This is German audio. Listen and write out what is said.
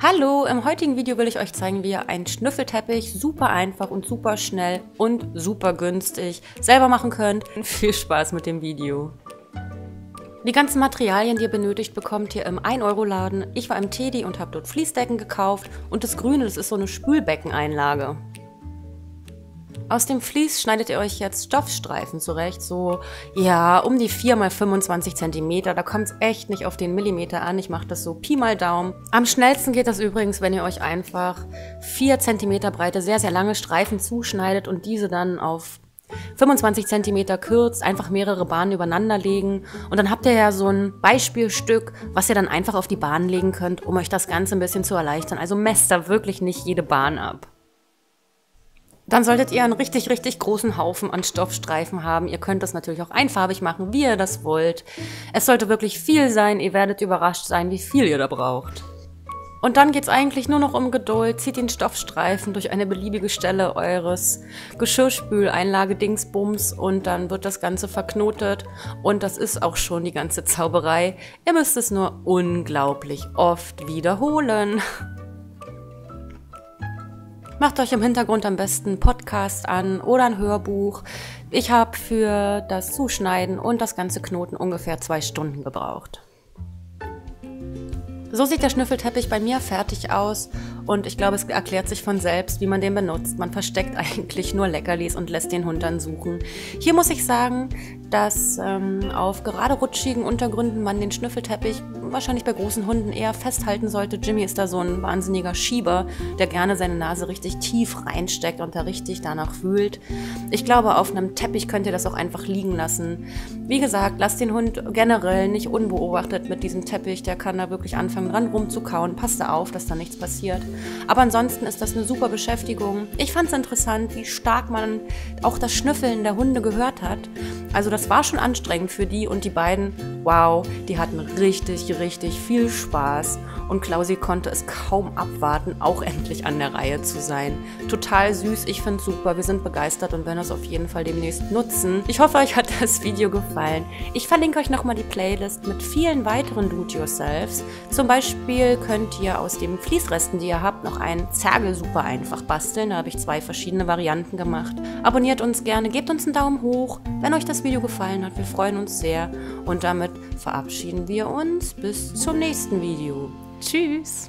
Hallo, im heutigen Video will ich euch zeigen, wie ihr einen Schnüffelteppich super einfach und super schnell und super günstig selber machen könnt. Viel Spaß mit dem Video. Die ganzen Materialien, die ihr benötigt, bekommt ihr im 1-Euro-Laden. Ich war im Teddy und habe dort Fließdecken gekauft und das Grüne, das ist so eine Spülbeckeneinlage. Aus dem Vlies schneidet ihr euch jetzt Stoffstreifen zurecht, so ja, um die 4 x 25 cm. Da kommt es echt nicht auf den Millimeter an. Ich mache das so Pi mal Daumen. Am schnellsten geht das übrigens, wenn ihr euch einfach 4 cm breite, sehr, sehr lange Streifen zuschneidet und diese dann auf 25 cm kürzt, einfach mehrere Bahnen übereinander legen. Und dann habt ihr ja so ein Beispielstück, was ihr dann einfach auf die Bahn legen könnt, um euch das Ganze ein bisschen zu erleichtern. Also messt da wirklich nicht jede Bahn ab. Dann solltet ihr einen richtig, richtig großen Haufen an Stoffstreifen haben. Ihr könnt das natürlich auch einfarbig machen, wie ihr das wollt. Es sollte wirklich viel sein. Ihr werdet überrascht sein, wie viel ihr da braucht. Und dann geht es eigentlich nur noch um Geduld. Zieht den Stoffstreifen durch eine beliebige Stelle eures Geschirrspüleinlage-Dingsbums und dann wird das Ganze verknotet. Und das ist auch schon die ganze Zauberei. Ihr müsst es nur unglaublich oft wiederholen. Macht euch im Hintergrund am besten einen Podcast an oder ein Hörbuch. Ich habe für das Zuschneiden und das ganze Knoten ungefähr 2 Stunden gebraucht. So sieht der Schnüffelteppich bei mir fertig aus und ich glaube, es erklärt sich von selbst, wie man den benutzt. Man versteckt eigentlich nur Leckerlis und lässt den Hund dann suchen. Hier muss ich sagen, dass auf gerade rutschigen Untergründen man den Schnüffelteppich wahrscheinlich bei großen Hunden eher festhalten sollte. Jimmy ist da so ein wahnsinniger Schieber, der gerne seine Nase richtig tief reinsteckt und da richtig danach fühlt. Ich glaube, auf einem Teppich könnt ihr das auch einfach liegen lassen. Wie gesagt, lasst den Hund generell nicht unbeobachtet mit diesem Teppich. Der kann da wirklich anfangen, dran rumzukauen. Passt da auf, dass da nichts passiert. Aber ansonsten ist das eine super Beschäftigung. Ich fand es interessant, wie stark man auch das Schnüffeln der Hunde gehört hat. Also das war schon anstrengend für die und die beiden, wow, die hatten richtig, richtig viel Spaß. Und Klausi konnte es kaum abwarten, auch endlich an der Reihe zu sein. Total süß, ich finde es super, wir sind begeistert und werden das auf jeden Fall demnächst nutzen. Ich hoffe, euch hat das Video gefallen. Ich verlinke euch nochmal die Playlist mit vielen weiteren Do-it-yourselfs. Zum Beispiel könnt ihr aus den Fließresten, die ihr habt, noch einen Zergel super einfach basteln. Da habe ich 2 verschiedene Varianten gemacht. Abonniert uns gerne, gebt uns einen Daumen hoch, wenn euch das Video gefallen hat. Wir freuen uns sehr und damit verabschieden wir uns bis zum nächsten Video. Tschüss!